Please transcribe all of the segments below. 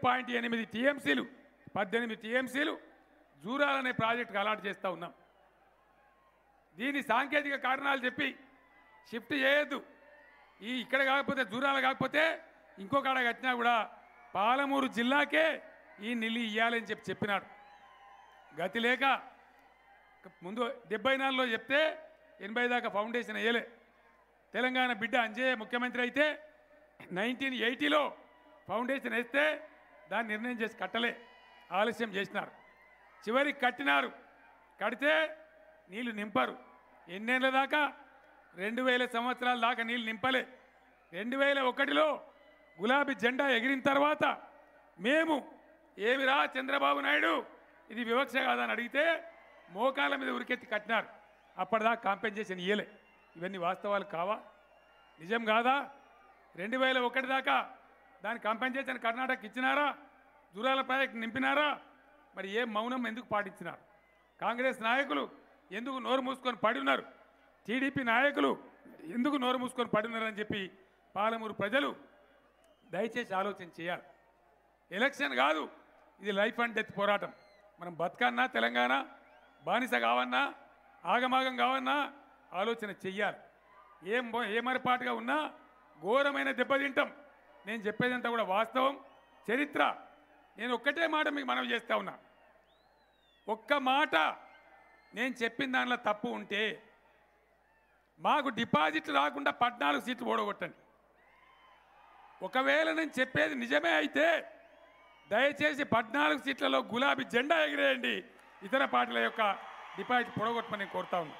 2.8 టీఎంసీలు 18 టీఎంసీలు జూరాల అనే ప్రాజెక్టుకు అలాట్ చేస్తూ ఉన్నాం. దీని సాంకేతిక కారణాలు చెప్పి షిఫ్ట్ చేయొద్దు, ఇక్కడ కాకపోతే జూరాల కాకపోతే ఇంకొక ఆడ కట్టినా కూడా పాలమూరు జిల్లాకే ఈ నిల్లు ఇవ్వాలని చెప్పినాడు. గతి లేక ముందు 74లో చెప్తే 80 దాకా ఫౌండేషన్ వేయలే. తెలంగాణ బిడ్డ అంజయ్య ముఖ్యమంత్రి అయితే 1980లో ఫౌండేషన్ వేస్తే దాన్ని నిర్ణయం చేసి కట్టలే, ఆలస్యం చేసినారు. చివరికి కట్టినారు, కడితే నీళ్లు నింపారు. ఎన్నేళ్ళ దాకా 2000 సంవత్సరాల దాకా నీళ్ళు నింపలే. 2001లో గులాబీ జెండా ఎగిరిన తర్వాత మేము ఏమిరా చంద్రబాబు నాయుడు ఇది వివక్ష కాదని అడిగితే మోకాల మీద ఉరికెత్తి కట్టినారు. అప్పటిదాకా కాంపెన్సేషన్ ఇయ్యలే. ఇవన్నీ వాస్తవాలు కావా, నిజం కాదా? 2001 దాకా దాని కాంపెన్సేషన్ కర్ణాటక ఇచ్చినారా? జూరాల ప్రాజెక్టు నింపినారా? మరి ఏ మౌనం ఎందుకు పాటించినారు? కాంగ్రెస్ నాయకులు ఎందుకు నోరు మూసుకొని పడి ఉన్నారు? టీడీపీ నాయకులు ఎందుకు నోరు మూసుకొని పడి ఉన్నారని చెప్పి పాలమూరు ప్రజలు దయచేసి ఆలోచన చేయాలి. ఎలక్షన్ కాదు, ఇది లైఫ్ అండ్ డెత్ పోరాటం. మనం బతకన్నా తెలంగాణ బానిస కావన్నా ఆగమాగం కావన్నా ఆలోచన చెయ్యాలి. ఏమరపాటుగా ఉన్నా ఘోరమైన దెబ్బతింటాం. నేను చెప్పేదంతా కూడా వాస్తవం, చరిత్ర. నేను ఒక్కటే మాట మీకు మనవి చేస్తా ఉన్నా, ఒక్క మాట నేను చెప్పిన దానిలో తప్పు ఉంటే మాకు డిపాజిట్ రాకుండా 14 సీట్లు ఓడగొట్టండి. ఒకవేళ నేను చెప్పేది నిజమే అయితే దయచేసి 14 సీట్లలో గులాబీ జెండా ఎగిరేయండి. ఇతర పార్టీల యొక్క డిపాజిట్ పొడగొట్టమని నేను కోరుతా ఉన్నా.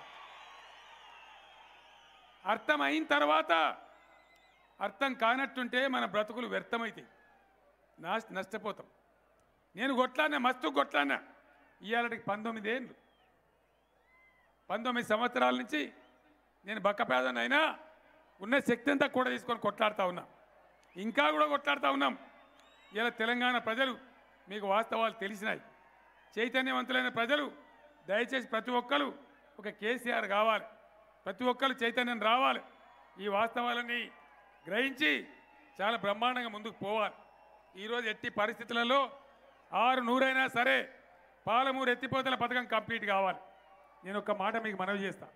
అర్థమైన తర్వాత అర్థం కానట్టుంటే మన బ్రతుకులు వ్యర్థమవుతాయి, నష్టపోతాం. నేను కొట్లాడినా, మస్తు కొట్లాడినా. ఇవాళకి 19 ఏళ్ళు, 19 సంవత్సరాల నుంచి నేను బక్కపేదనైనా ఉన్న శక్తి అంతా కూడా తీసుకొని కొట్లాడుతూ ఉన్నా, ఇంకా కూడా కొట్లాడుతూ ఉన్నాం. ఇలా తెలంగాణ ప్రజలు మీకు వాస్తవాలు తెలిసినాయి. చైతన్యవంతులైన ప్రజలు దయచేసి ప్రతి ఒక్కరు ఒక కేసీఆర్ కావాలి, ప్రతి ఒక్కరు చైతన్యం రావాలి. ఈ వాస్తవాలని గ్రహించి చాలా బ్రహ్మాండంగా ముందుకు పోవాలి. ఈరోజు ఎట్టి పరిస్థితులలో 600 సరే పాలమూరు ఎత్తిపోతల పథకం కంప్లీట్ కావాలి. నేను ఒక మాట మీకు మనవి చేస్తా.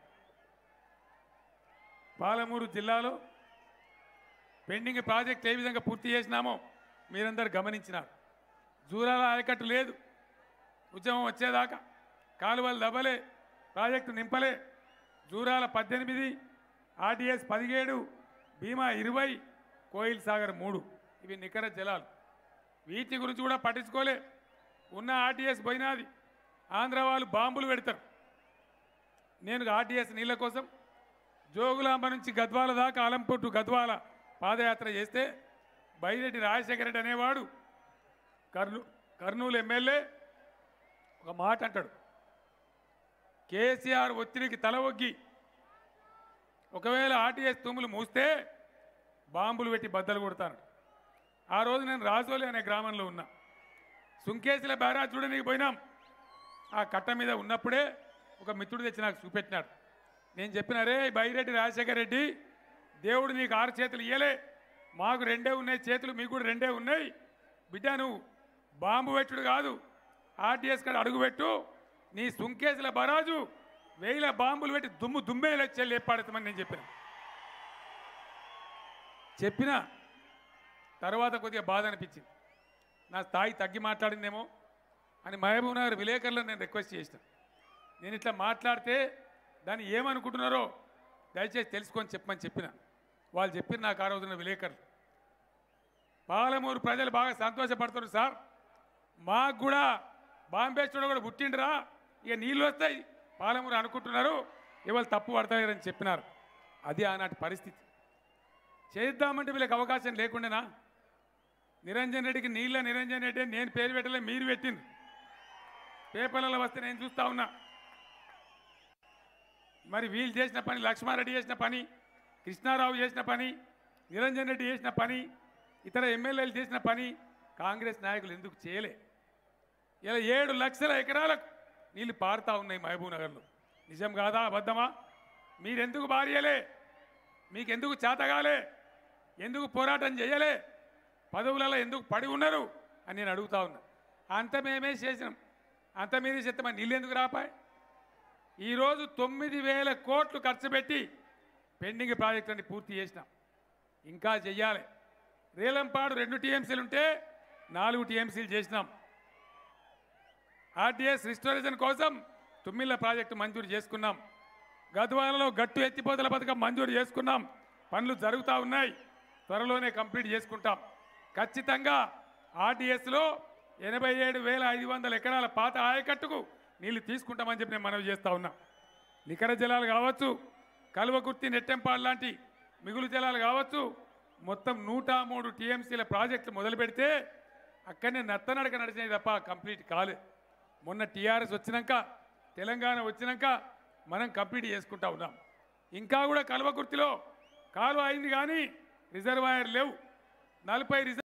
పాలమూరు జిల్లాలో పెండింగ్ ప్రాజెక్ట్ ఏ విధంగా పూర్తి చేసినామో మీరందరూ గమనించినారు. జూరాల ఆయకట్టు లేదు, ఉద్యమం వచ్చేదాకా కాలువలు దవ్వలే, ప్రాజెక్టు నింపలే. జూరాల 18, ఆర్డీఎస్ 17, భీమా 20, కోయిల్ సాగర్ 3. ఇవి నికర జలాలు. వీటి గురించి కూడా పట్టించుకోలే. ఉన్న ఆర్డీఎస్ పోయినది. ఆంధ్ర వాళ్ళు బాంబులు పెడతారు. నేను ఆర్డీఎస్ నీళ్ళ కోసం జోగులాంబ నుంచి గద్వాల దాకా ఆలంపూర్ టు గద్వాల పాదయాత్ర చేస్తే బైరెడ్డి రాజశేఖర రెడ్డి అనేవాడు కర్నూలు ఎమ్మెల్యే ఒక మాట అంటాడు, కేసీఆర్ ఒత్తిడికి తల ఒగ్గి ఒకవేళ ఆర్టీఎస్ తుమ్ములు మూస్తే బాంబులు పెట్టి బద్దలు కొడతాను. ఆ రోజు నేను రాజోలి అనే గ్రామంలో ఉన్నా. సుంకేసుల బ్యారాజ్ చూడడానికి పోయినాం. ఆ కట్ట మీద ఉన్నప్పుడే ఒక మిత్రుడు తెచ్చి నాకు చూపెట్టినాడు. నేను చెప్పిన, రే బైరెడ్డి రాజశేఖర రెడ్డి, దేవుడు నీకు 6 చేతులు ఇయ్యలే, మాకు 2 ఉన్నాయి చేతులు, మీకు కూడా 2 ఉన్నాయి. బిడ్డ నువ్వు బాంబు పెట్టుడు కాదు, ఆర్టీఎస్ కాడ అడుగుపెట్టు, నీ సుంకేసుల బరాజు 1000 బాంబులు పెట్టి దుమ్మే లక్షలు ఏర్పడతామని నేను చెప్పిన తర్వాత కొద్దిగా బాధ అనిపించింది. నా స్థాయి తగ్గి మాట్లాడిందేమో అని మహబూబ్ నగర్ విలేకరులను నేను రిక్వెస్ట్ చేసిన. నేను ఇట్లా మాట్లాడితే దాన్ని ఏమనుకుంటున్నారో దయచేసి తెలుసుకొని చెప్పమని చెప్పిన. వాళ్ళు చెప్పిన నాకు ఆ రోజున విలేకరులు, పాలమూరు ప్రజలు బాగా సంతోషపడుతున్నారు సార్, మాకు కూడా బాంబే చూడ కూడా పుట్టిండ్రా, ఇక నీళ్ళు వస్తాయి పాలమూరు అనుకుంటున్నారు, ఇవాళ తప్పు పడతారని చెప్పినారు. అది ఆనాటి పరిస్థితి. చేద్దామంటే వీళ్ళకి అవకాశం లేకుండానా? నిరంజన్ రెడ్డికి నిరంజన్ రెడ్డి నేను పేరు పెట్టలే, మీరు పెట్టింది. పేపర్లలో వస్తే నేను చూస్తూ ఉన్నా. మరి వీళ్ళు చేసిన పని, లక్ష్మారెడ్డి చేసిన పని, కృష్ణారావు చేసిన పని, నిరంజన్ రెడ్డి చేసిన పని, ఇతర ఎమ్మెల్యేలు చేసిన పని కాంగ్రెస్ నాయకులు ఎందుకు చేయలే? ఇలా 7 లక్షల ఎకరాలకు నీళ్ళు పారుతూ ఉన్నాయి మహబూబ్ నగర్లో. నిజం కాదా అబద్ధమా? మీరెందుకు బారియలే? మీకెందుకు చేతగాలే? ఎందుకు పోరాటం చేయలే? పదవులలో ఎందుకు పడి ఉన్నారు అని నేను అడుగుతా ఉన్నా. అంత మేమే చేసినాం, అంత మీరే చేస్తే మరి నీళ్ళు ఎందుకు రాపాయి? ఈరోజు 9,000 కోట్లు ఖర్చు పెట్టి పెండింగ్ ప్రాజెక్టులన్నీ పూర్తి చేసినాం, ఇంకా చెయ్యాలి. రేలంపాడు 2 టీఎంసీలు ఉంటే 4 టీఎంసీలు చేసినాం. ఆర్డీఎస్ రిస్టోరేషన్ కోసం తుమ్మిళ్ళ ప్రాజెక్టు మంజూరు చేసుకున్నాం. గద్వాలలో గట్టు ఎత్తిపోతల పథకం మంజూరు చేసుకున్నాం. పనులు జరుగుతూ ఉన్నాయి, త్వరలోనే కంప్లీట్ చేసుకుంటాం. ఖచ్చితంగా ఆర్డీఎస్లో 87,500 ఎకరాల పాత ఆయకట్టుకు నీళ్లు తీసుకుంటామని చెప్పి నేను మనవి చేస్తూ ఉన్నా. నికర జలాలు కావచ్చు, కల్వకుర్తి నెట్టెంపాడు లాంటి మిగులు జలాలు కావచ్చు, మొత్తం 103 టీఎంసీల ప్రాజెక్టులు మొదలు పెడితే అక్కడనే నత్తనడక నడిచినాయి తప్ప కంప్లీట్ కాలేదు. మొన్న టీఆర్ఎస్ వచ్చినాక, తెలంగాణ వచ్చినాక మనం కంప్లీట్ చేసుకుంటా ఉన్నాం. ఇంకా కూడా కల్వకుర్తిలో కాలువ అయింది కానీ రిజర్వాయర్ లేవు. 40